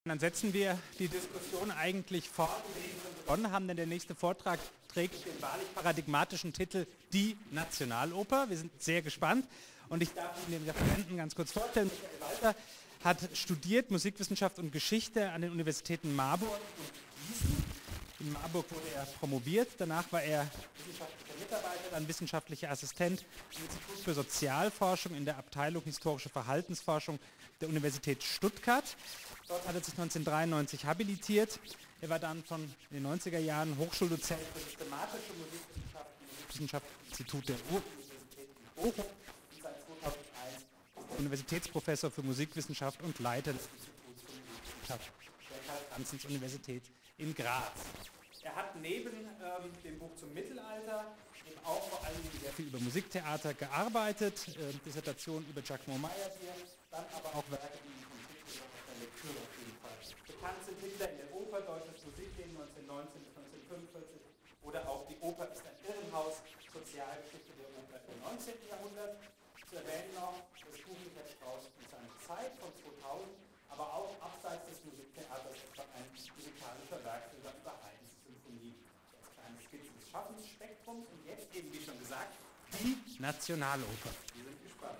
Dann setzen wir die Diskussion eigentlich fort, die wir begonnen haben, denn der nächste Vortrag trägt den wahrlich paradigmatischen Titel Die Nationaloper. Wir sind sehr gespannt und ich darf Ihnen den Referenten ganz kurz vorstellen. Michael Walter hat studiert Musikwissenschaft und Geschichte an den Universitäten Marburg und Gießen. In Marburg wurde er promoviert, danach war er wissenschaftlicher Mitarbeiter, dann wissenschaftlicher Assistent im Institut für Sozialforschung in der Abteilung Historische Verhaltensforschung der Universität Stuttgart. Dort hat er sich 1993 habilitiert. Er war dann in den 90er Jahren Hochschuldozent für systematische Musikwissenschaft im Musikwissenschaftinstitut der Ruhr-Universität in Bochum und seit 2001 ist er Universitätsprofessor für Musikwissenschaft und Leiter des Instituts für Musikwissenschaft der Karl-Franzens-Universität in Graz. Er hat neben dem Buch zum Mittelalter eben auch vor allem sehr viel über Musiktheater gearbeitet, Dissertation über Giacomo Meyerbeer, dann aber auch Werke, die ihn Konflikte aus der Lektüre auf jeden Fall bekannt sind. Hitler in der Oper, Deutsches Musikleben 1919 bis 1945 oder auch Die Oper ist ein Irrenhaus, Sozialgeschichte der Oper im 19. Jahrhundert. Zu erwähnen noch das Buch Michael Strauss und seine Zeit von 2000, aber auch abseits des Musiktheaters etwa ein musikalischer Werkführer über Haydns Symphonie als kleine Skizze des Schaffensspektrums und jetzt eben, wie schon gesagt, die Nationaloper. Wir sind gespannt.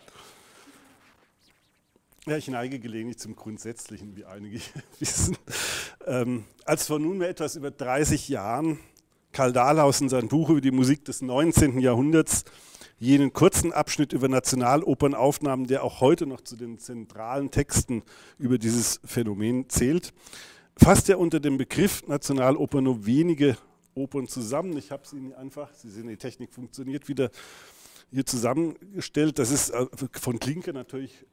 Ja, ich neige gelegentlich zum Grundsätzlichen, wie einige wissen. Als vor nunmehr etwas über 30 Jahren Karl Dahlhaus in seinem Buch über die Musik des 19. Jahrhunderts jenen kurzen Abschnitt über Nationalopern aufnahm, der auch heute noch zu den zentralen Texten über dieses Phänomen zählt, fasst er unter dem Begriff Nationaloper nur wenige Opern zusammen. Ich habe sie Ihnen einfach, Sie sehen, die Technik funktioniert wieder, hier zusammengestellt. Das ist von Klinke natürlich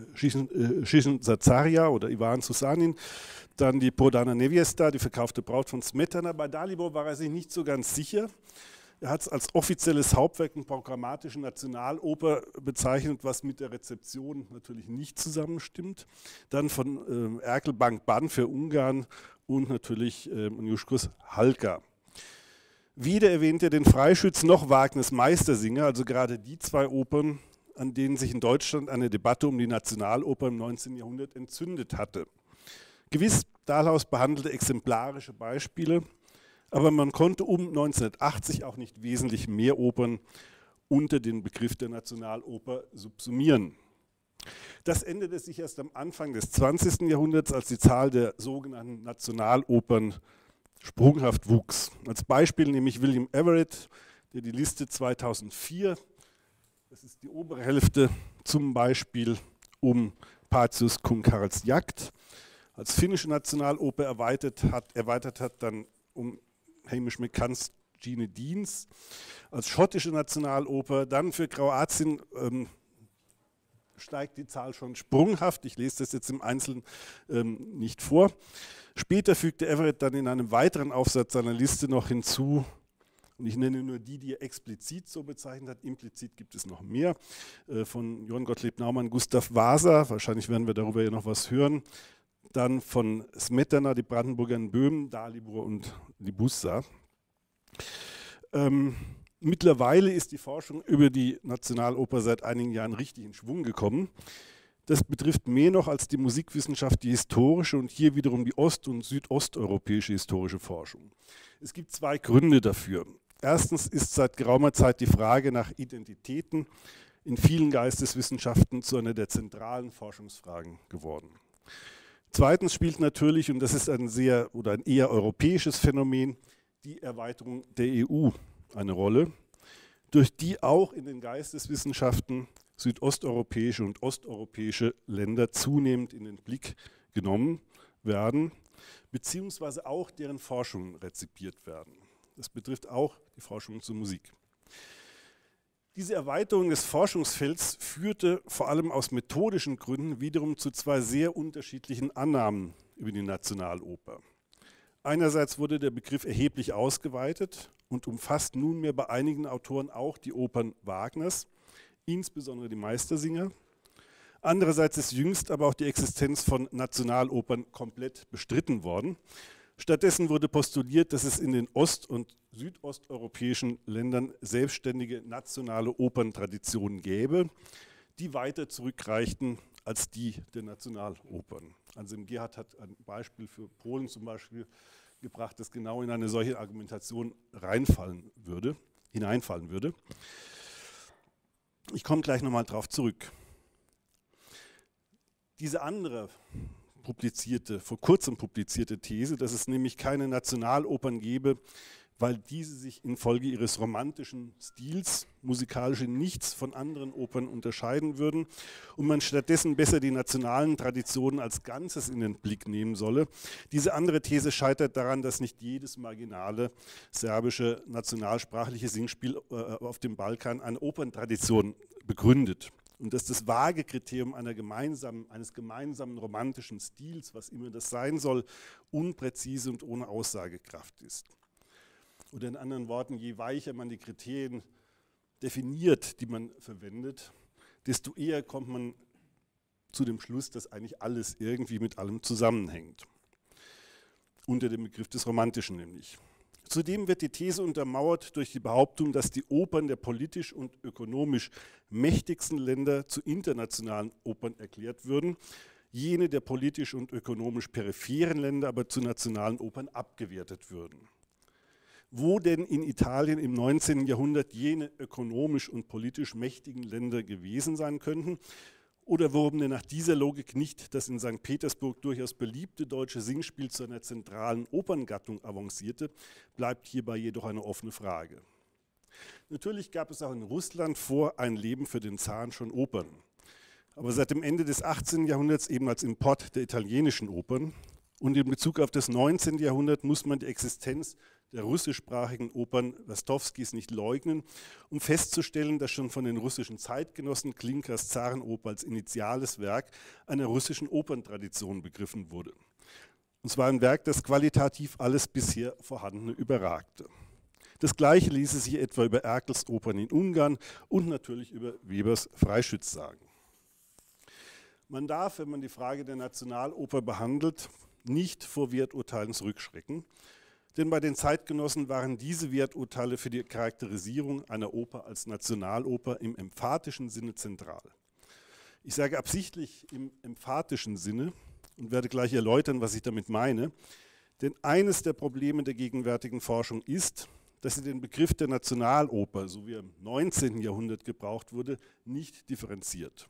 Žižin Zacharia oder Ivan Susanin, dann die Podana Neviesta, die verkaufte Braut von Smetana. Bei Dalibor war er sich nicht so ganz sicher. Er hat es als offizielles Hauptwerk und programmatische Nationaloper bezeichnet, was mit der Rezeption natürlich nicht zusammenstimmt. Dann von Erkel Ban für Ungarn und natürlich Juškus Halka. Weder erwähnt er den Freischütz noch Wagners Meistersinger, also gerade die zwei Opern, an denen sich in Deutschland eine Debatte um die Nationaloper im 19. Jahrhundert entzündet hatte. Gewiss, Dahlhaus behandelte exemplarische Beispiele, aber man konnte um 1980 auch nicht wesentlich mehr Opern unter den Begriff der Nationaloper subsumieren. Das änderte sich erst am Anfang des 20. Jahrhunderts, als die Zahl der sogenannten Nationalopern sprunghaft wuchs. Als Beispiel nehme ich William Everett, der die Liste 2004, das ist die obere Hälfte, zum Beispiel um Partius cum Karls Jagd, als finnische Nationaloper erweitert hat, dann um Hamish McCanns Gene Deans, als schottische Nationaloper, dann für Kroatien steigt die Zahl schon sprunghaft. Ich lese das jetzt im Einzelnen nicht vor. Später fügte Everett dann in einem weiteren Aufsatz seiner Liste noch hinzu, und ich nenne nur die, die er explizit so bezeichnet hat, implizit gibt es noch mehr, von Johann Gottlieb Naumann, Gustav Wasa, wahrscheinlich werden wir darüber ja noch was hören, dann von Smetana, die Brandenburger in Böhmen, Dalibor und Libussa. Mittlerweile ist die Forschung über die Nationaloper seit einigen Jahren richtig in Schwung gekommen. Das betrifft mehr noch als die Musikwissenschaft die historische und hier wiederum die ost- und südosteuropäische historische Forschung. Es gibt zwei Gründe dafür. Erstens ist seit geraumer Zeit die Frage nach Identitäten in vielen Geisteswissenschaften zu einer der zentralen Forschungsfragen geworden. Zweitens spielt natürlich, und das ist ein eher europäisches Phänomen, die Erweiterung der EU eine Rolle, durch die auch in den Geisteswissenschaften südosteuropäische und osteuropäische Länder zunehmend in den Blick genommen werden, beziehungsweise auch deren Forschungen rezipiert werden. Das betrifft auch die Forschung zur Musik. Diese Erweiterung des Forschungsfelds führte vor allem aus methodischen Gründen wiederum zu zwei sehr unterschiedlichen Annahmen über die Nationaloper. Einerseits wurde der Begriff erheblich ausgeweitet und umfasst nunmehr bei einigen Autoren auch die Opern Wagners, insbesondere die Meistersinger. Andererseits ist jüngst aber auch die Existenz von Nationalopern komplett bestritten worden. Stattdessen wurde postuliert, dass es in den ost- und südosteuropäischen Ländern selbstständige nationale Operntraditionen gäbe, die weiter zurückreichten als die der Nationalopern. Anselm Gerhardt hat ein Beispiel für Polen zum Beispiel gebracht, das genau in eine solche Argumentation hineinfallen würde. Ich komme gleich nochmal darauf zurück. Diese andere vor kurzem publizierte These, dass es nämlich keine Nationalopern gäbe, weil diese sich infolge ihres romantischen Stils musikalisch in nichts von anderen Opern unterscheiden würden und man stattdessen besser die nationalen Traditionen als Ganzes in den Blick nehmen solle. Diese andere These scheitert daran, dass nicht jedes marginale serbische nationalsprachliche Singspiel auf dem Balkan eine Operntradition begründet. Und dass das vage Kriterium eines gemeinsamen romantischen Stils, was immer das sein soll, unpräzise und ohne Aussagekraft ist. Oder in anderen Worten, je weicher man die Kriterien definiert, die man verwendet, desto eher kommt man zu dem Schluss, dass eigentlich alles irgendwie mit allem zusammenhängt. Unter dem Begriff des Romantischen nämlich. Zudem wird die These untermauert durch die Behauptung, dass die Opern der politisch und ökonomisch mächtigsten Länder zu internationalen Opern erklärt würden, jene der politisch und ökonomisch peripheren Länder aber zu nationalen Opern abgewertet würden. Wo denn in Italien im 19. Jahrhundert jene ökonomisch und politisch mächtigen Länder gewesen sein könnten? Oder warum denn nach dieser Logik nicht das in St. Petersburg durchaus beliebte deutsche Singspiel zu einer zentralen Operngattung avancierte, bleibt hierbei jedoch eine offene Frage. Natürlich gab es auch in Russland vor Ein Leben für den Zaren schon Opern. Aber seit dem Ende des 18. Jahrhunderts eben als Import der italienischen Opern. Und in Bezug auf das 19. Jahrhundert muss man die Existenz der russischsprachigen Opern Wastowskis nicht leugnen, um festzustellen, dass schon von den russischen Zeitgenossen Klinkers Zarenoper als initiales Werk einer russischen Operntradition begriffen wurde. Und zwar ein Werk, das qualitativ alles bisher Vorhandene überragte. Das Gleiche ließe sich etwa über Erkels Opern in Ungarn und natürlich über Webers Freischütz sagen. Man darf, wenn man die Frage der Nationaloper behandelt, nicht vor Werturteilen zurückschrecken, denn bei den Zeitgenossen waren diese Werturteile für die Charakterisierung einer Oper als Nationaloper im emphatischen Sinne zentral. Ich sage absichtlich im emphatischen Sinne und werde gleich erläutern, was ich damit meine, denn eines der Probleme der gegenwärtigen Forschung ist, dass sie den Begriff der Nationaloper, so wie er im 19. Jahrhundert gebraucht wurde, nicht differenziert.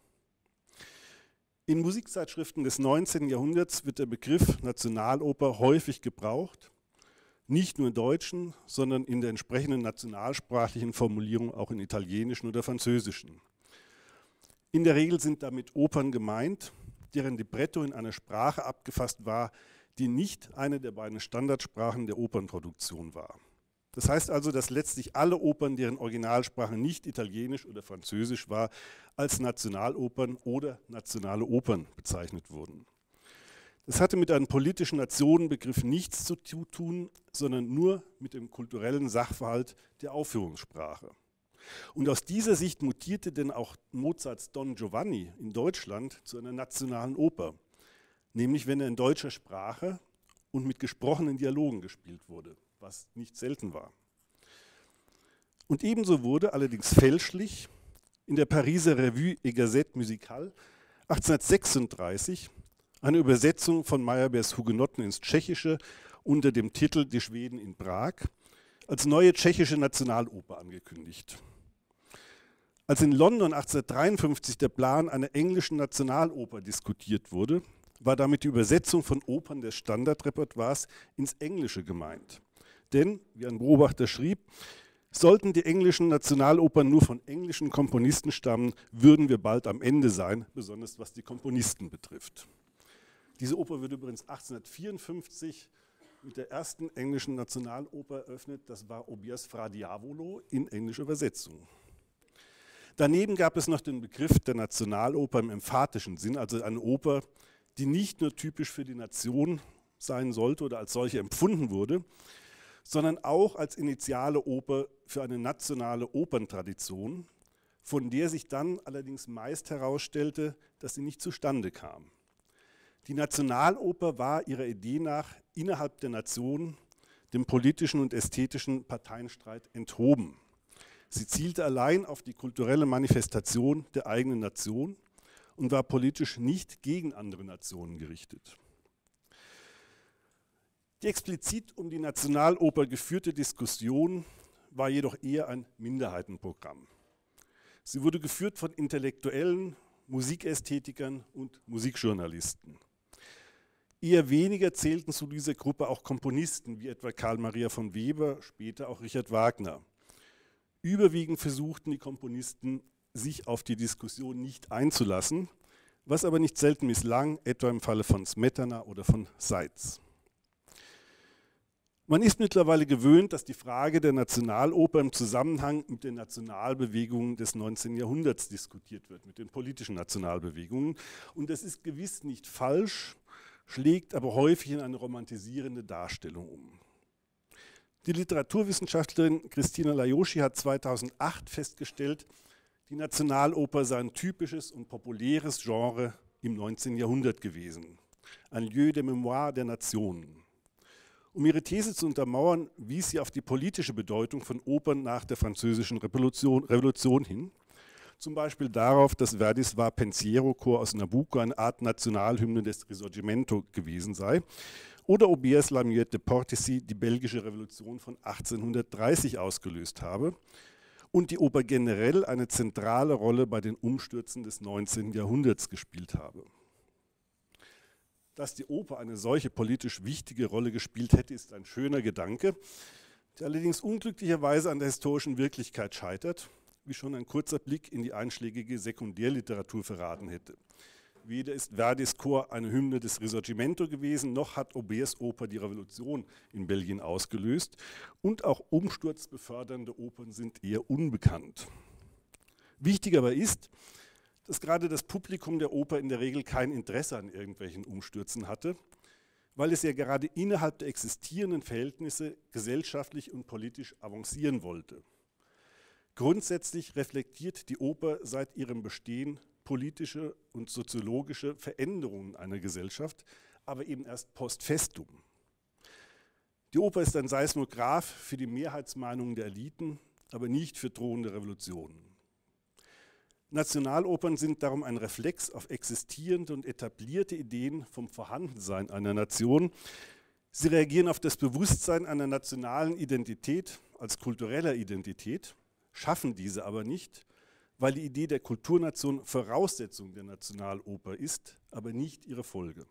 In Musikzeitschriften des 19. Jahrhunderts wird der Begriff Nationaloper häufig gebraucht, nicht nur in deutschen, sondern in der entsprechenden nationalsprachlichen Formulierung auch in italienischen oder französischen. In der Regel sind damit Opern gemeint, deren Libretto in einer Sprache abgefasst war, die nicht eine der beiden Standardsprachen der Opernproduktion war. Das heißt also, dass letztlich alle Opern, deren Originalsprache nicht Italienisch oder Französisch war, als Nationalopern oder nationale Opern bezeichnet wurden. Das hatte mit einem politischen Nationenbegriff nichts zu tun, sondern nur mit dem kulturellen Sachverhalt der Aufführungssprache. Und aus dieser Sicht mutierte denn auch Mozarts Don Giovanni in Deutschland zu einer nationalen Oper, nämlich wenn er in deutscher Sprache und mit gesprochenen Dialogen gespielt wurde, was nicht selten war. Und ebenso wurde allerdings fälschlich in der Pariser Revue et Gazette Musicale 1836 eine Übersetzung von Meyerbeers Hugenotten ins Tschechische unter dem Titel Die Schweden in Prag als neue tschechische Nationaloper angekündigt. Als in London 1853 der Plan einer englischen Nationaloper diskutiert wurde, war damit die Übersetzung von Opern des Standardrepertoires ins Englische gemeint. Denn, wie ein Beobachter schrieb, sollten die englischen Nationalopern nur von englischen Komponisten stammen, würden wir bald am Ende sein, besonders was die Komponisten betrifft. Diese Oper wird übrigens 1854 mit der ersten englischen Nationaloper eröffnet. Das war Obias Fra Diavolo in englischer Übersetzung. Daneben gab es noch den Begriff der Nationaloper im emphatischen Sinn, also eine Oper, die nicht nur typisch für die Nation sein sollte oder als solche empfunden wurde, sondern auch als initiale Oper für eine nationale Operntradition, von der sich dann allerdings meist herausstellte, dass sie nicht zustande kam. Die Nationaloper war ihrer Idee nach innerhalb der Nation dem politischen und ästhetischen Parteienstreit enthoben. Sie zielte allein auf die kulturelle Manifestation der eigenen Nation und war politisch nicht gegen andere Nationen gerichtet. Die explizit um die Nationaloper geführte Diskussion war jedoch eher ein Minderheitenprogramm. Sie wurde geführt von Intellektuellen, Musikästhetikern und Musikjournalisten. Eher weniger zählten zu dieser Gruppe auch Komponisten wie etwa Karl Maria von Weber, später auch Richard Wagner. Überwiegend versuchten die Komponisten, sich auf die Diskussion nicht einzulassen, was aber nicht selten misslang, etwa im Falle von Smetana oder von Seitz. Man ist mittlerweile gewöhnt, dass die Frage der Nationaloper im Zusammenhang mit den Nationalbewegungen des 19. Jahrhunderts diskutiert wird, mit den politischen Nationalbewegungen. Und das ist gewiss nicht falsch, schlägt aber häufig in eine romantisierende Darstellung um. Die Literaturwissenschaftlerin Christina Lajoshi hat 2008 festgestellt, die Nationaloper sei ein typisches und populäres Genre im 19. Jahrhundert gewesen. Ein lieu de mémoire der Nationen. Um ihre These zu untermauern, wies sie auf die politische Bedeutung von Opern nach der Französischen Revolution hin. Zum Beispiel darauf, dass Verdis Va Pensiero-Chor aus Nabucco eine Art Nationalhymne des Risorgimento gewesen sei. Oder Aubiers La Muette de Portici die belgische Revolution von 1830 ausgelöst habe. Und die Oper generell eine zentrale Rolle bei den Umstürzen des 19. Jahrhunderts gespielt habe. Dass die Oper eine solche politisch wichtige Rolle gespielt hätte, ist ein schöner Gedanke, der allerdings unglücklicherweise an der historischen Wirklichkeit scheitert, wie schon ein kurzer Blick in die einschlägige Sekundärliteratur verraten hätte. Weder ist Verdis Chor eine Hymne des Risorgimento gewesen, noch hat Aubiers Oper die Revolution in Belgien ausgelöst und auch umsturzbefördernde Opern sind eher unbekannt. Wichtig aber ist, dass gerade das Publikum der Oper in der Regel kein Interesse an irgendwelchen Umstürzen hatte, weil es ja gerade innerhalb der existierenden Verhältnisse gesellschaftlich und politisch avancieren wollte. Grundsätzlich reflektiert die Oper seit ihrem Bestehen politische und soziologische Veränderungen einer Gesellschaft, aber eben erst post festum. Die Oper ist ein Seismograph für die Mehrheitsmeinungen der Eliten, aber nicht für drohende Revolutionen. Nationalopern sind darum ein Reflex auf existierende und etablierte Ideen vom Vorhandensein einer Nation. Sie reagieren auf das Bewusstsein einer nationalen Identität als kultureller Identität, schaffen diese aber nicht, weil die Idee der Kulturnation Voraussetzung der Nationaloper ist, aber nicht ihre Folge.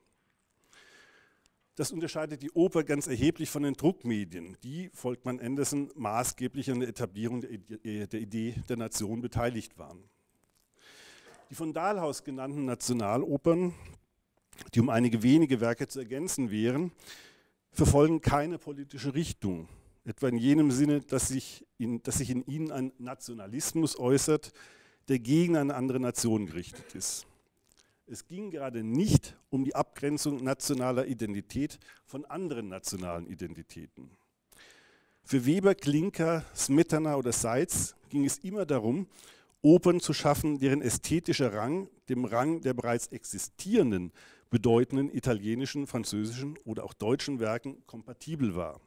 Das unterscheidet die Oper ganz erheblich von den Druckmedien, die, folgt man Anderson, maßgeblich an der Etablierung der Idee der Nation beteiligt waren. Die von Dahlhaus genannten Nationalopern, die um einige wenige Werke zu ergänzen wären, verfolgen keine politische Richtung, etwa in jenem Sinne, dass sich in ihnen ein Nationalismus äußert, der gegen eine andere Nation gerichtet ist. Es ging gerade nicht um die Abgrenzung nationaler Identität von anderen nationalen Identitäten. Für Weber, Klinker, Smetana oder Seitz ging es immer darum, Opern zu schaffen, deren ästhetischer Rang dem Rang der bereits existierenden, bedeutenden italienischen, französischen oder auch deutschen Werken kompatibel war.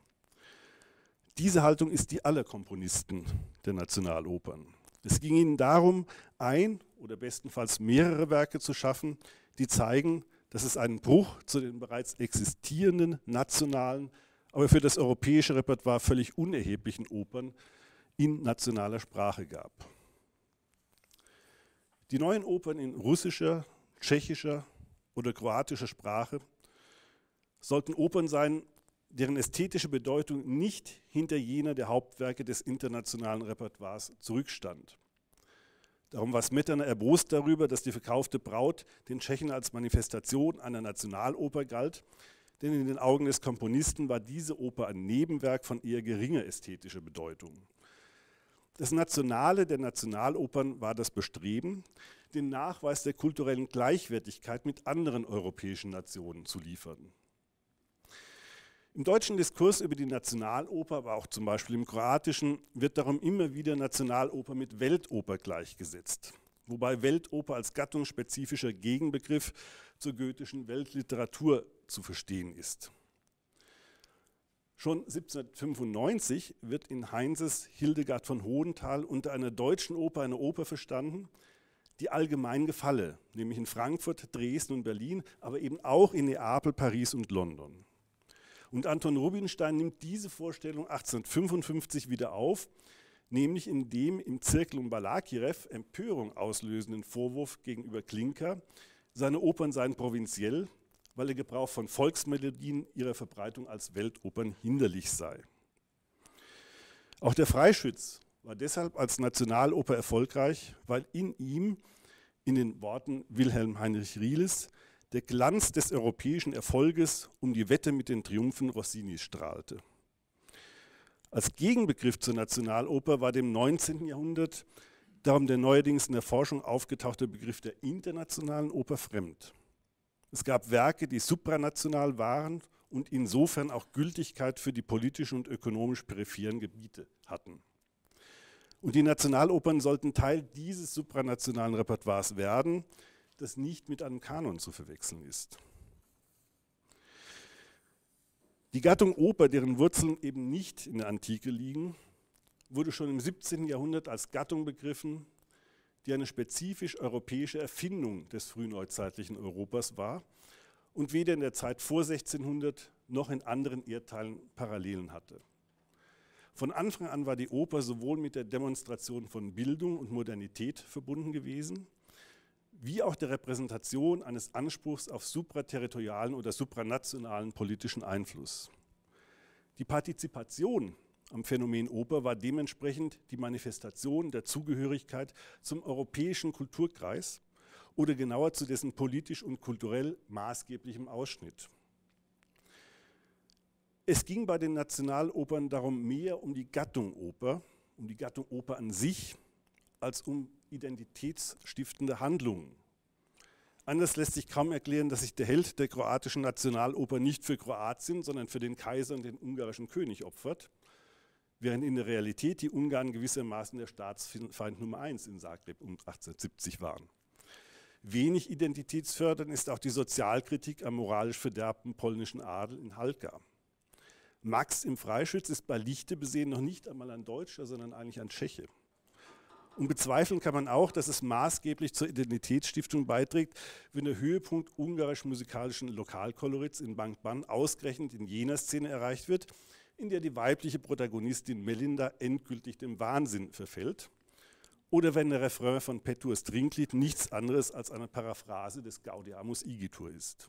Diese Haltung ist die aller Komponisten der Nationalopern. Es ging ihnen darum, ein oder bestenfalls mehrere Werke zu schaffen, die zeigen, dass es einen Bruch zu den bereits existierenden nationalen, aber für das europäische Repertoire völlig unerheblichen Opern in nationaler Sprache gab. Die neuen Opern in russischer, tschechischer oder kroatischer Sprache sollten Opern sein, deren ästhetische Bedeutung nicht hinter jener der Hauptwerke des internationalen Repertoires zurückstand. Darum war Smetana erbost darüber, dass die verkaufte Braut den Tschechen als Manifestation einer Nationaloper galt, denn in den Augen des Komponisten war diese Oper ein Nebenwerk von eher geringer ästhetischer Bedeutung. Das Nationale der Nationalopern war das Bestreben, den Nachweis der kulturellen Gleichwertigkeit mit anderen europäischen Nationen zu liefern. Im deutschen Diskurs über die Nationaloper, aber auch zum Beispiel im kroatischen, wird darum immer wieder Nationaloper mit Weltoper gleichgesetzt, wobei Weltoper als gattungsspezifischer Gegenbegriff zur goethischen Weltliteratur zu verstehen ist. Schon 1795 wird in Heinses Hildegard von Hohenthal unter einer deutschen Oper eine Oper verstanden, die allgemein gefalle, nämlich in Frankfurt, Dresden und Berlin, aber eben auch in Neapel, Paris und London. Und Anton Rubinstein nimmt diese Vorstellung 1855 wieder auf, nämlich in dem im Zirkel um Balakirew Empörung auslösenden Vorwurf gegenüber Klinker, seine Opern seien provinziell, weil der Gebrauch von Volksmelodien ihrer Verbreitung als Weltopern hinderlich sei. Auch der Freischütz war deshalb als Nationaloper erfolgreich, weil in ihm, in den Worten Wilhelm Heinrich Rieles, der Glanz des europäischen Erfolges um die Wette mit den Triumphen Rossinis strahlte. Als Gegenbegriff zur Nationaloper war dem 19. Jahrhundert darum der neuerdings in der Forschung aufgetauchte Begriff der internationalen Oper fremd. Es gab Werke, die supranational waren und insofern auch Gültigkeit für die politisch und ökonomisch peripheren Gebiete hatten. Und die Nationalopern sollten Teil dieses supranationalen Repertoires werden, das nicht mit einem Kanon zu verwechseln ist. Die Gattung Oper, deren Wurzeln eben nicht in der Antike liegen, wurde schon im 17. Jahrhundert als Gattung begriffen, die eine spezifisch europäische Erfindung des frühneuzeitlichen Europas war und weder in der Zeit vor 1600 noch in anderen Erdteilen Parallelen hatte. Von Anfang an war die Oper sowohl mit der Demonstration von Bildung und Modernität verbunden gewesen, wie auch der Repräsentation eines Anspruchs auf supraterritorialen oder supranationalen politischen Einfluss. Die Partizipation am Phänomen Oper war dementsprechend die Manifestation der Zugehörigkeit zum europäischen Kulturkreis oder genauer zu dessen politisch und kulturell maßgeblichem Ausschnitt. Es ging bei den Nationalopern darum mehr um die Gattung Oper an sich, als um identitätsstiftende Handlungen. Anders lässt sich kaum erklären, dass sich der Held der kroatischen Nationaloper nicht für Kroatien, sondern für den Kaiser und den ungarischen König opfert, während in der Realität die Ungarn gewissermaßen der Staatsfeind Nummer 1 in Zagreb um 1870 waren. Wenig identitätsfördernd ist auch die Sozialkritik am moralisch verderbten polnischen Adel in Halka. Max im Freischütz ist bei Lichte besehen noch nicht einmal ein Deutscher, sondern eigentlich ein Tscheche. Und bezweifeln kann man auch, dass es maßgeblich zur Identitätsstiftung beiträgt, wenn der Höhepunkt ungarisch-musikalischen Lokalkolorits in Bang-Ban ausgerechnet in jener Szene erreicht wird, in der die weibliche Protagonistin Melinda endgültig dem Wahnsinn verfällt. Oder wenn der Refrain von Petturs Trinklied nichts anderes als eine Paraphrase des Gaudeamus Igitur ist.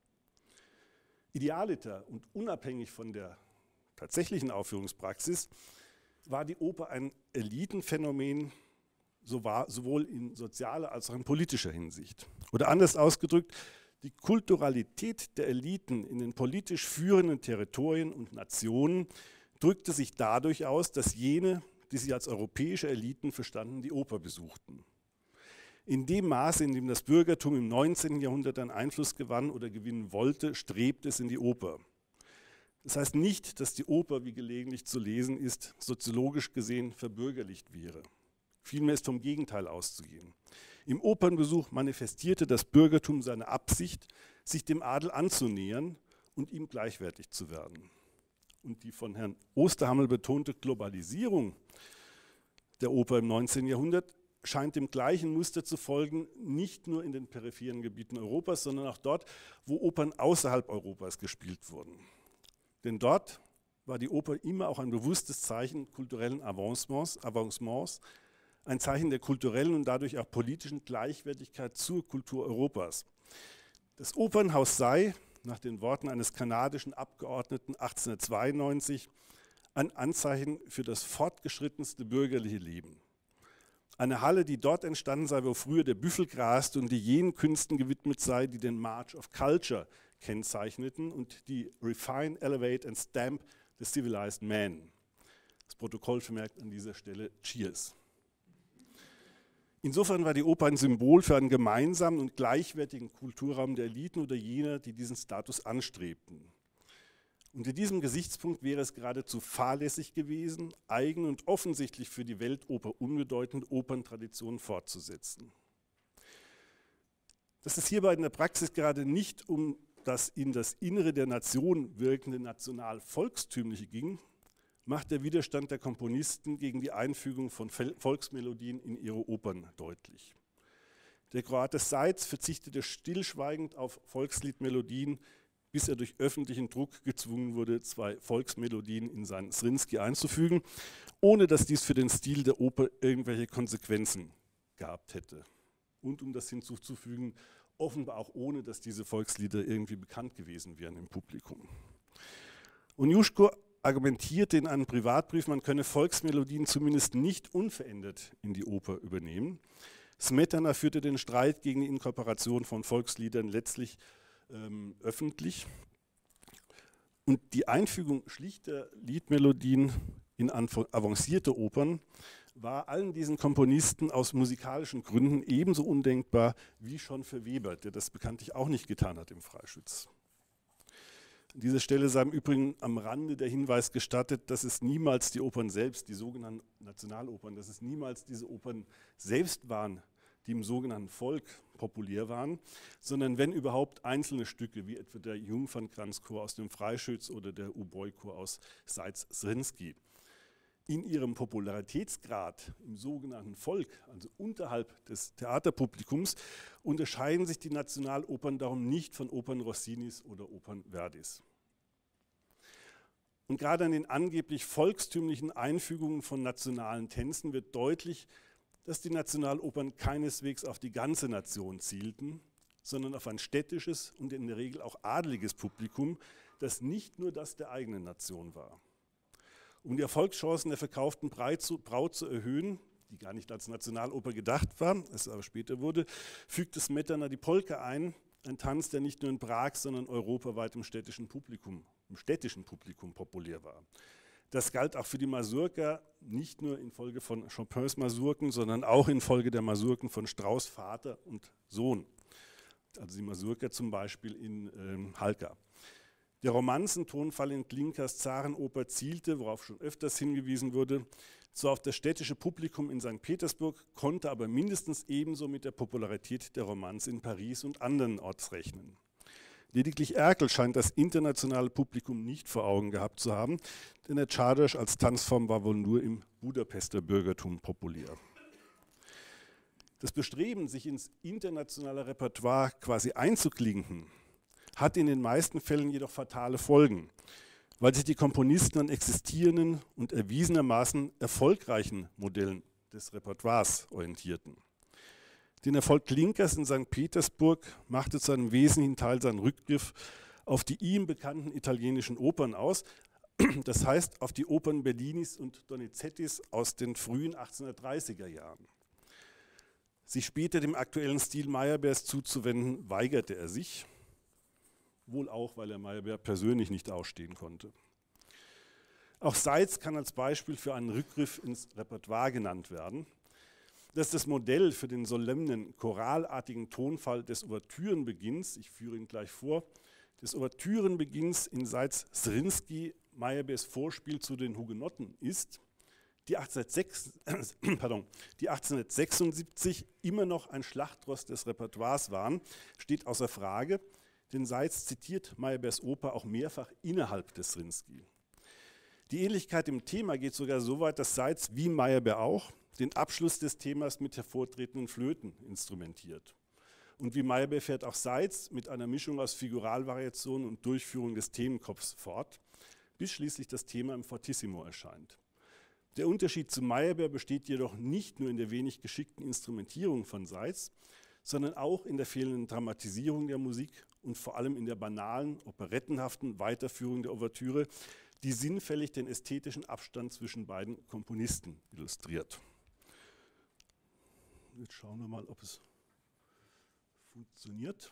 Idealiter und unabhängig von der tatsächlichen Aufführungspraxis war die Oper ein Elitenphänomen, sowohl in sozialer als auch in politischer Hinsicht. Oder anders ausgedrückt, die Kulturalität der Eliten in den politisch führenden Territorien und Nationen drückte sich dadurch aus, dass jene, die sich als europäische Eliten verstanden, die Oper besuchten. In dem Maße, in dem das Bürgertum im 19. Jahrhundert einen Einfluss gewann oder gewinnen wollte, strebte es in die Oper. Das heißt nicht, dass die Oper, wie gelegentlich zu lesen ist, soziologisch gesehen verbürgerlicht wäre. Vielmehr ist vom Gegenteil auszugehen. Im Opernbesuch manifestierte das Bürgertum seine Absicht, sich dem Adel anzunähern und ihm gleichwertig zu werden. Und die von Herrn Osterhammel betonte Globalisierung der Oper im 19. Jahrhundert scheint dem gleichen Muster zu folgen, nicht nur in den peripheren Gebieten Europas, sondern auch dort, wo Opern außerhalb Europas gespielt wurden. Denn dort war die Oper immer auch ein bewusstes Zeichen kulturellen Avancements, ein Zeichen der kulturellen und dadurch auch politischen Gleichwertigkeit zur Kultur Europas. Das Opernhaus sei, nach den Worten eines kanadischen Abgeordneten 1892, ein Anzeichen für das fortgeschrittenste bürgerliche Leben. Eine Halle, die dort entstanden sei, wo früher der Büffel graste und die jenen Künsten gewidmet sei, die den March of Culture kennzeichneten und die Refine, Elevate and Stamp the Civilized Man. Das Protokoll vermerkt an dieser Stelle Cheers. Insofern war die Oper ein Symbol für einen gemeinsamen und gleichwertigen Kulturraum der Eliten oder jener, die diesen Status anstrebten. Unter diesem Gesichtspunkt wäre es geradezu fahrlässig gewesen, eigen und offensichtlich für die Weltoper unbedeutende Operntraditionen fortzusetzen. Dass es hierbei in der Praxis gerade nicht um das in das Innere der Nation wirkende national-volkstümliche ging, macht der Widerstand der Komponisten gegen die Einfügung von Volksmelodien in ihre Opern deutlich. Der Kroate Seitz verzichtete stillschweigend auf Volksliedmelodien, bis er durch öffentlichen Druck gezwungen wurde, 2 Volksmelodien in sein Zrinski einzufügen, ohne dass dies für den Stil der Oper irgendwelche Konsequenzen gehabt hätte. Und um das hinzuzufügen, offenbar auch ohne, dass diese Volkslieder irgendwie bekannt gewesen wären im Publikum. Oniuszko argumentierte in einem Privatbrief, man könne Volksmelodien zumindest nicht unverändert in die Oper übernehmen. Smetana führte den Streit gegen die Inkorporation von Volksliedern letztlich öffentlich. Und die Einfügung schlichter Liedmelodien in avancierte Opern war allen diesen Komponisten aus musikalischen Gründen ebenso undenkbar wie schon für Weber, der das bekanntlich auch nicht getan hat im Freischütz. An dieser Stelle sei im Übrigen am Rande der Hinweis gestattet, dass es niemals die Opern selbst, die sogenannten Nationalopern, dass es niemals diese Opern selbst waren, die im sogenannten Volk populär waren, sondern wenn überhaupt einzelne Stücke, wie etwa der Jungfernkranzchor aus dem Freischütz oder der Uboj-Chor aus Seitz-Zrinski. In ihrem Popularitätsgrad im sogenannten Volk, also unterhalb des Theaterpublikums, unterscheiden sich die Nationalopern darum nicht von Opern Rossinis oder Opern Verdis. Und gerade an den angeblich volkstümlichen Einfügungen von nationalen Tänzen wird deutlich, dass die Nationalopern keineswegs auf die ganze Nation zielten, sondern auf ein städtisches und in der Regel auch adeliges Publikum, das nicht nur das der eigenen Nation war. Um die Erfolgschancen der verkauften Braut zu erhöhen, die gar nicht als Nationaloper gedacht war, es aber später wurde, fügte Smetana die Polka ein Tanz, der nicht nur in Prag, sondern europaweit im städtischen Publikum populär war. Das galt auch für die Masurka, nicht nur infolge von Chopins Masurken, sondern auch infolge der Masurken von Strauss Vater und Sohn. Also die Masurka zum Beispiel in Halka. Der Romanzentonfall in Glinkas Zarenoper zielte, worauf schon öfters hingewiesen wurde, zwar auf das städtische Publikum in St. Petersburg, konnte aber mindestens ebenso mit der Popularität der Romanze in Paris und anderen Orts rechnen. Lediglich Erkel scheint das internationale Publikum nicht vor Augen gehabt zu haben, denn der Csárdás als Tanzform war wohl nur im Budapester Bürgertum populär. Das Bestreben, sich ins internationale Repertoire quasi einzuklinken, hat in den meisten Fällen jedoch fatale Folgen, weil sich die Komponisten an existierenden und erwiesenermaßen erfolgreichen Modellen des Repertoires orientierten. Den Erfolg Klinkers in St. Petersburg machte zu einem wesentlichen Teil seinen Rückgriff auf die ihm bekannten italienischen Opern aus, das heißt auf die Opern Bellinis und Donizettis aus den frühen 1830er Jahren. Sich später dem aktuellen Stil Meyerbeers zuzuwenden, weigerte er sich, wohl auch, weil er Meyerbeer persönlich nicht ausstehen konnte. Auch Seitz kann als Beispiel für einen Rückgriff ins Repertoire genannt werden. Das ist das Modell für den solemnen, choralartigen Tonfall des Ouvertürenbeginns, ich führe ihn gleich vor, des Ouvertürenbeginns in Seitz-Zrinski, Meyerbeers Vorspiel zu den Hugenotten ist, die 1876 immer noch ein Schlachtross des Repertoires waren, steht außer Frage, denn Seitz zitiert Meyerbeers Oper auch mehrfach innerhalb des Zrinski. Die Ähnlichkeit im Thema geht sogar so weit, dass Seitz, wie Meyerbeer auch, den Abschluss des Themas mit hervortretenden Flöten instrumentiert. Und wie Meyerbeer fährt auch Seitz mit einer Mischung aus Figuralvariationen und Durchführung des Themenkopfs fort, bis schließlich das Thema im Fortissimo erscheint. Der Unterschied zu Meyerbeer besteht jedoch nicht nur in der wenig geschickten Instrumentierung von Seitz, sondern auch in der fehlenden Dramatisierung der Musik und vor allem in der banalen, operettenhaften Weiterführung der Ouvertüre, die sinnfällig den ästhetischen Abstand zwischen beiden Komponisten illustriert. Jetzt schauen wir mal, ob es funktioniert.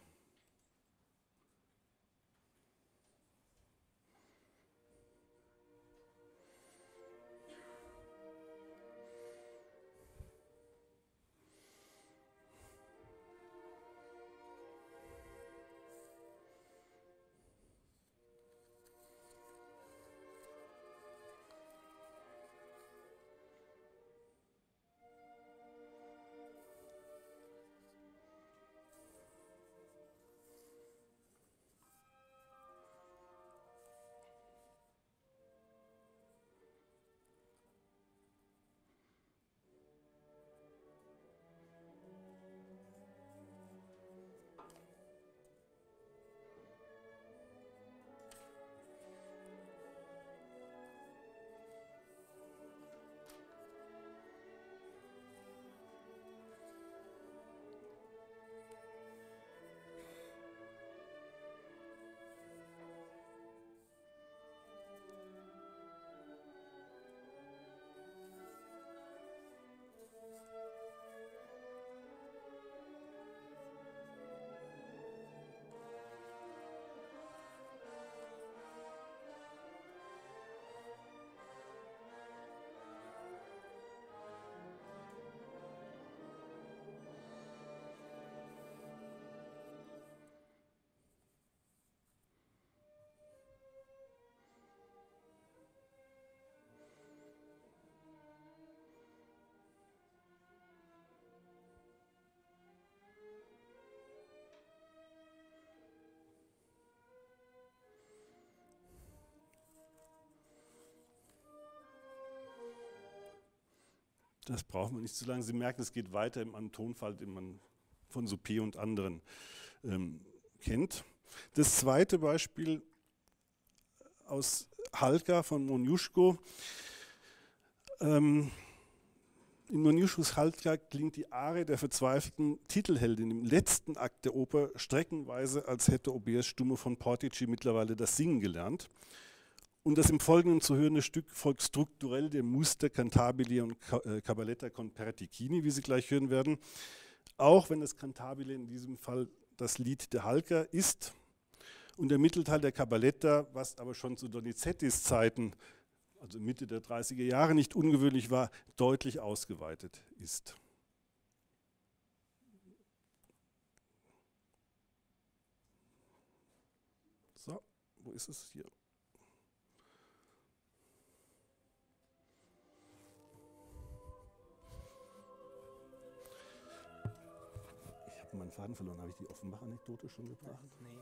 Das braucht man nicht zu lange. Sie merken, es geht weiter im Tonfall, den man von Suppé und anderen kennt. Das zweite Beispiel aus Halka von Moniuszko. In Moniuszkos Halka klingt die Arie der verzweifelten Titelheldin im letzten Akt der Oper streckenweise, als hätte Obeas Stumme von Portici mittlerweile das Singen gelernt. Und das im Folgenden zu hörende Stück folgt strukturell dem Muster Cantabile und Cabaletta con Pertichini, wie Sie gleich hören werden. Auch wenn das Cantabile in diesem Fall das Lied der Halka ist und der Mittelteil der Cabaletta, was aber schon zu Donizettis Zeiten, also Mitte der 30er Jahre, nicht ungewöhnlich war, deutlich ausgeweitet ist. So, wo ist es hier? Ich habe meinen Faden verloren. Habe ich die Offenbach-Anekdote schon gebracht? Nee.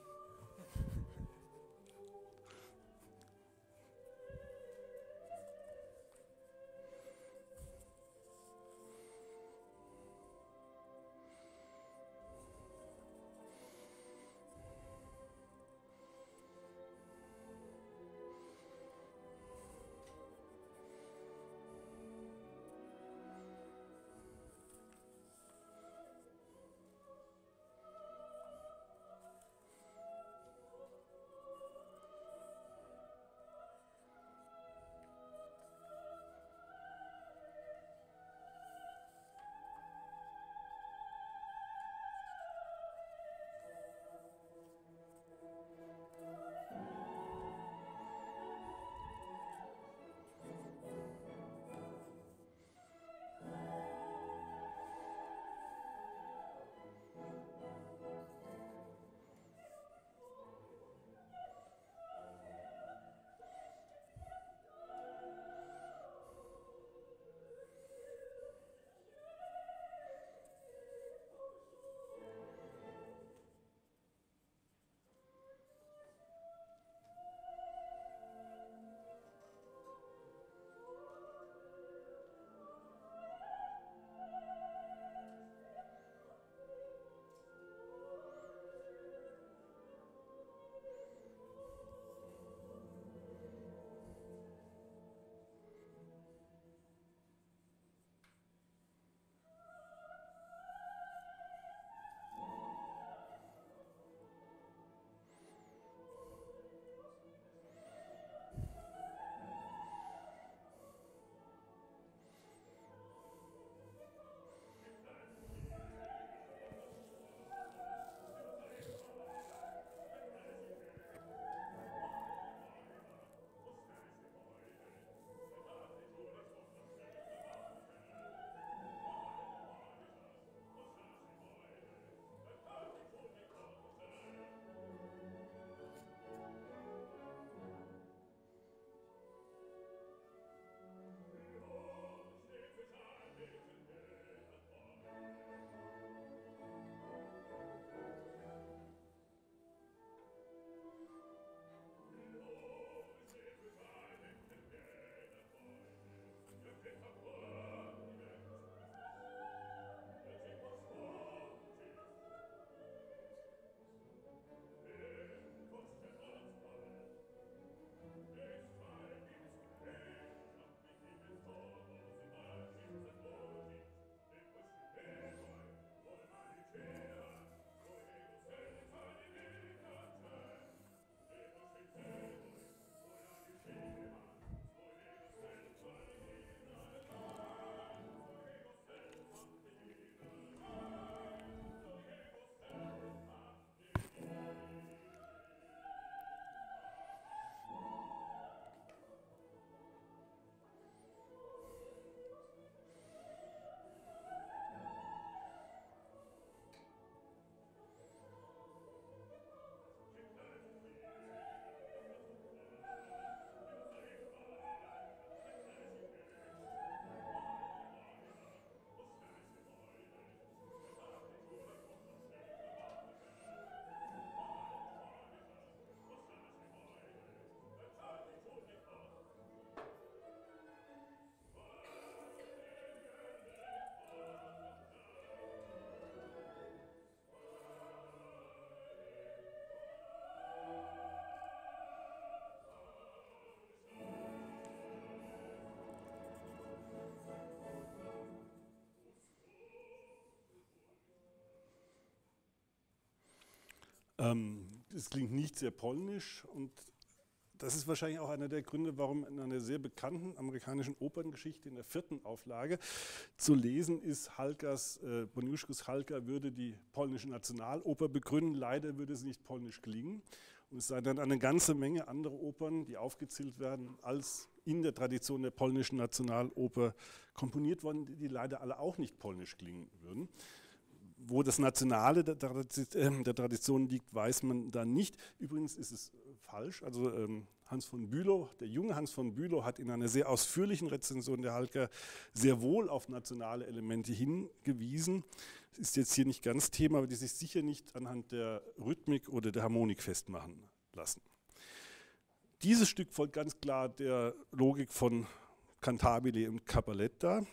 Es klingt nicht sehr polnisch und das ist wahrscheinlich auch einer der Gründe, warum in einer sehr bekannten amerikanischen Operngeschichte in der 4. Auflage zu lesen ist, Boniuszko's Halka würde die polnische Nationaloper begründen, leider würde es nicht polnisch klingen. Und es sei dann eine ganze Menge andere Opern, die aufgezählt werden, als in der Tradition der polnischen Nationaloper komponiert worden, die leider alle auch nicht polnisch klingen würden. Wo das Nationale der Tradition liegt, weiß man da nicht. Übrigens ist es falsch. Also Hans von Bülow, der junge Hans von Bülow, hat in einer sehr ausführlichen Rezension der Halka sehr wohl auf nationale Elemente hingewiesen. Das ist jetzt hier nicht ganz Thema, aber die sich sicher nicht anhand der Rhythmik oder der Harmonik festmachen lassen. Dieses Stück folgt ganz klar der Logik von Cantabile und Cabaletta.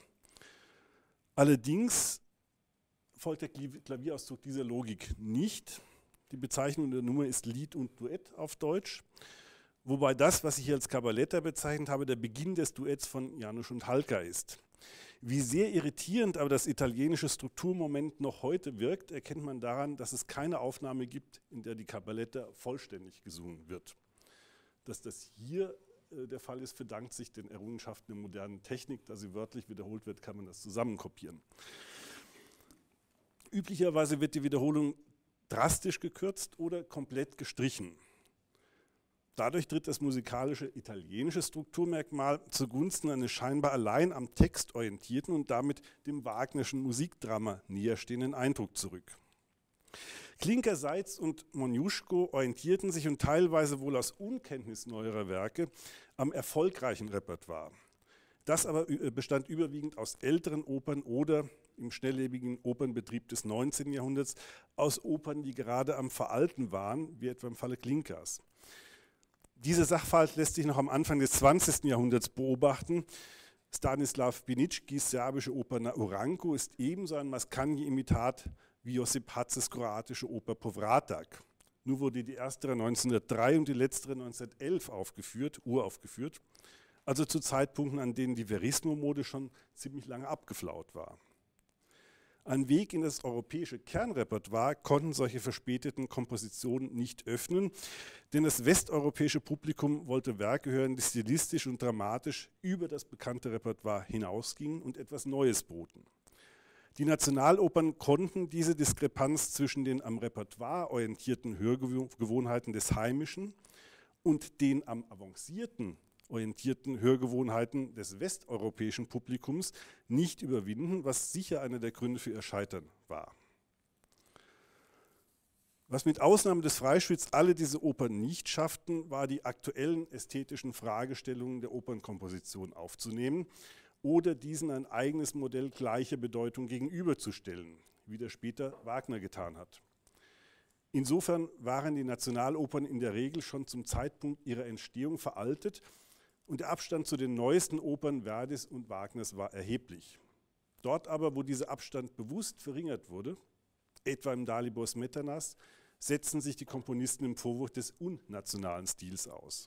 Allerdings folgt der Klavierauszug dieser Logik nicht. Die Bezeichnung der Nummer ist Lied und Duett auf Deutsch, wobei das, was ich hier als Cabaletta bezeichnet habe, der Beginn des Duetts von János und Halka ist. Wie sehr irritierend aber das italienische Strukturmoment noch heute wirkt, erkennt man daran, dass es keine Aufnahme gibt, in der die Cabaletta vollständig gesungen wird. Dass das hier der Fall ist, verdankt sich den Errungenschaften der modernen Technik. Da sie wörtlich wiederholt wird, kann man das zusammenkopieren. Üblicherweise wird die Wiederholung drastisch gekürzt oder komplett gestrichen. Dadurch tritt das musikalische italienische Strukturmerkmal zugunsten eines scheinbar allein am Text orientierten und damit dem Wagnerschen Musikdrama näherstehenden Eindruck zurück. Klinker, Seitz und Moniuszko orientierten sich und teilweise wohl aus Unkenntnis neuerer Werke am erfolgreichen Repertoire. Das aber bestand überwiegend aus älteren Opern oder im schnelllebigen Opernbetrieb des 19. Jahrhunderts aus Opern, die gerade am Veralten waren, wie etwa im Falle Klinkers. Dieser Sachverhalt lässt sich noch am Anfang des 20. Jahrhunderts beobachten. Stanislav Binicki's serbische Oper Na Uranku ist ebenso ein Mascagni-Imitat wie Josip Hatzes kroatische Oper Povratak. Nur wurde die erstere 1903 und die letztere 1911 uraufgeführt, also zu Zeitpunkten, an denen die Verismo-Mode schon ziemlich lange abgeflaut war. Ein Weg in das europäische Kernrepertoire konnten solche verspäteten Kompositionen nicht öffnen, denn das westeuropäische Publikum wollte Werke hören, die stilistisch und dramatisch über das bekannte Repertoire hinausgingen und etwas Neues boten. Die Nationalopern konnten diese Diskrepanz zwischen den am Repertoire orientierten Hörgewohnheiten des Heimischen und den am avancierten orientierten Hörgewohnheiten des westeuropäischen Publikums nicht überwinden, was sicher einer der Gründe für ihr Scheitern war. Was mit Ausnahme des Freischwitz alle diese Opern nicht schafften, war die aktuellen ästhetischen Fragestellungen der Opernkomposition aufzunehmen oder diesen ein eigenes Modell gleicher Bedeutung gegenüberzustellen, wie das später Wagner getan hat. Insofern waren die Nationalopern in der Regel schon zum Zeitpunkt ihrer Entstehung veraltet und der Abstand zu den neuesten Opern Verdis und Wagners war erheblich. Dort aber, wo dieser Abstand bewusst verringert wurde, etwa im Dalibor Smetanas, setzten sich die Komponisten im Vorwurf des unnationalen Stils aus.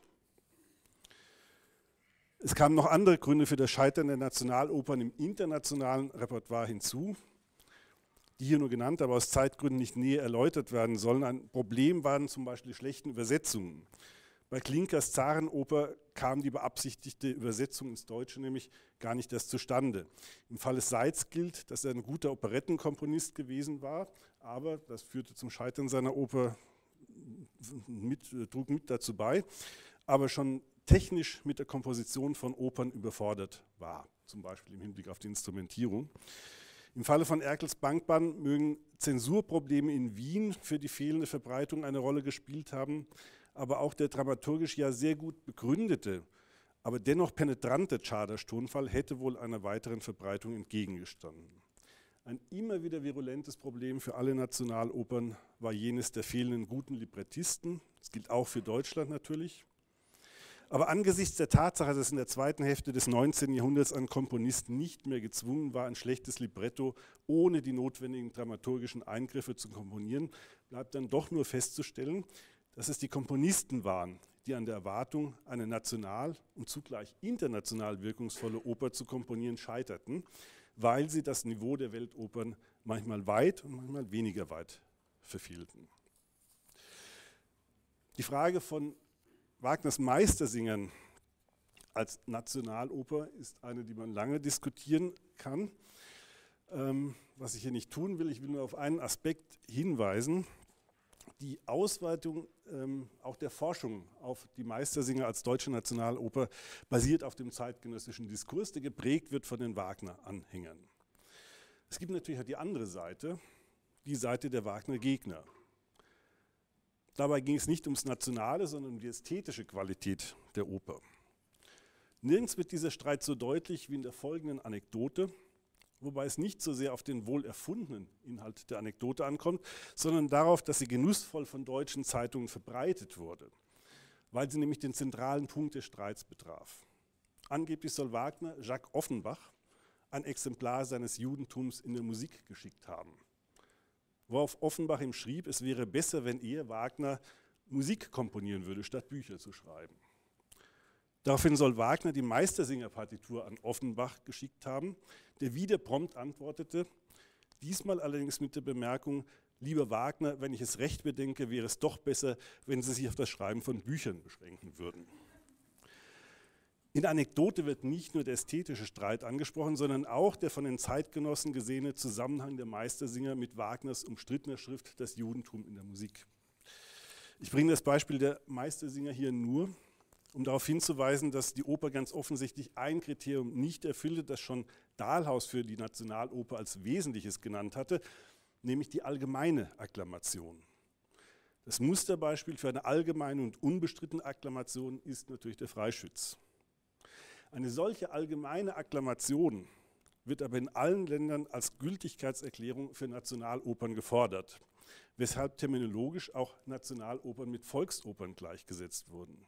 Es kamen noch andere Gründe für das Scheitern der Nationalopern im internationalen Repertoire hinzu, die hier nur genannt, aber aus Zeitgründen nicht näher erläutert werden sollen. Ein Problem waren zum Beispiel die schlechten Übersetzungen. Bei Klinkers Zarenoper kam die beabsichtigte Übersetzung ins Deutsche nämlich gar nicht erst zustande. Im Falle Seitz gilt, dass er ein guter Operettenkomponist gewesen war, aber das führte zum Scheitern seiner Oper, trug mit dazu bei, aber schon technisch mit der Komposition von Opern überfordert war, zum Beispiel im Hinblick auf die Instrumentierung. Im Falle von Erkels Bankbann mögen Zensurprobleme in Wien für die fehlende Verbreitung eine Rolle gespielt haben, aber auch der dramaturgisch ja sehr gut begründete, aber dennoch penetrante Tschaders-Tonfall hätte wohl einer weiteren Verbreitung entgegengestanden. Ein immer wieder virulentes Problem für alle Nationalopern war jenes der fehlenden guten Librettisten. Das gilt auch für Deutschland natürlich. Aber angesichts der Tatsache, dass in der zweiten Hälfte des 19. Jahrhunderts ein Komponist nicht mehr gezwungen war, ein schlechtes Libretto ohne die notwendigen dramaturgischen Eingriffe zu komponieren, bleibt dann doch nur festzustellen, dass es die Komponisten waren, die an der Erwartung, eine national und zugleich international wirkungsvolle Oper zu komponieren, scheiterten, weil sie das Niveau der Weltopern manchmal weit und manchmal weniger weit verfehlten. Die Frage von Wagners Meistersingern als Nationaloper ist eine, die man lange diskutieren kann. Was ich hier nicht tun will, ich will nur auf einen Aspekt hinweisen. Die Ausweitung auch der Forschung auf die Meistersinger als deutsche Nationaloper basiert auf dem zeitgenössischen Diskurs, der geprägt wird von den Wagner-Anhängern. Es gibt natürlich auch die andere Seite, die Seite der Wagner-Gegner. Dabei ging es nicht ums Nationale, sondern um die ästhetische Qualität der Oper. Nirgends wird dieser Streit so deutlich wie in der folgenden Anekdote, wobei es nicht so sehr auf den wohl erfundenen Inhalt der Anekdote ankommt, sondern darauf, dass sie genussvoll von deutschen Zeitungen verbreitet wurde, weil sie nämlich den zentralen Punkt des Streits betraf. Angeblich soll Wagner Jacques Offenbach ein Exemplar seines Judentums in der Musik geschickt haben, worauf Offenbach ihm schrieb, es wäre besser, wenn er, Wagner, Musik komponieren würde, statt Bücher zu schreiben. Daraufhin soll Wagner die Meistersingerpartitur an Offenbach geschickt haben, der wieder prompt antwortete, diesmal allerdings mit der Bemerkung, lieber Wagner, wenn ich es recht bedenke, wäre es doch besser, wenn Sie sich auf das Schreiben von Büchern beschränken würden. In der Anekdote wird nicht nur der ästhetische Streit angesprochen, sondern auch der von den Zeitgenossen gesehene Zusammenhang der Meistersinger mit Wagners umstrittener Schrift Das Judentum in der Musik. Ich bringe das Beispiel der Meistersinger hier nur, um darauf hinzuweisen, dass die Oper ganz offensichtlich ein Kriterium nicht erfüllte, das schon Dahlhaus für die Nationaloper als Wesentliches genannt hatte, nämlich die allgemeine Akklamation. Das Musterbeispiel für eine allgemeine und unbestrittene Akklamation ist natürlich der Freischütz. Eine solche allgemeine Akklamation wird aber in allen Ländern als Gültigkeitserklärung für Nationalopern gefordert, weshalb terminologisch auch Nationalopern mit Volksopern gleichgesetzt wurden.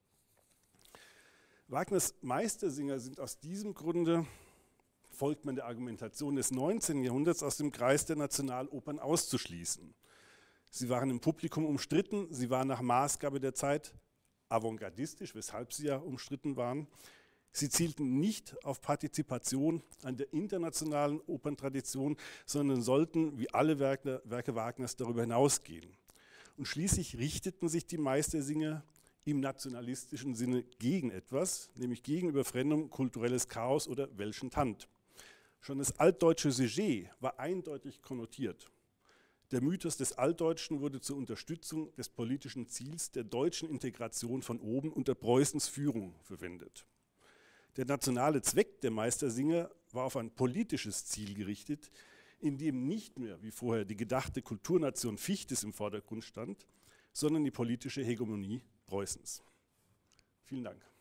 Wagners Meistersinger sind aus diesem Grunde, folgt man der Argumentation des 19. Jahrhunderts, aus dem Kreis der Nationalopern auszuschließen. Sie waren im Publikum umstritten, sie waren nach Maßgabe der Zeit avantgardistisch, weshalb sie ja umstritten waren. Sie zielten nicht auf Partizipation an der internationalen Operntradition, sondern sollten, wie alle Werke Wagners, darüber hinausgehen. Und schließlich richteten sich die Meistersinger im nationalistischen Sinne gegen etwas, nämlich gegen Überfremdung, kulturelles Chaos oder welschen Tand. Schon das altdeutsche Sujet war eindeutig konnotiert. Der Mythos des Altdeutschen wurde zur Unterstützung des politischen Ziels der deutschen Integration von oben unter Preußens Führung verwendet. Der nationale Zweck der Meistersinger war auf ein politisches Ziel gerichtet, in dem nicht mehr wie vorher die gedachte Kulturnation Fichtes im Vordergrund stand, sondern die politische Hegemonie Preußens. Vielen Dank.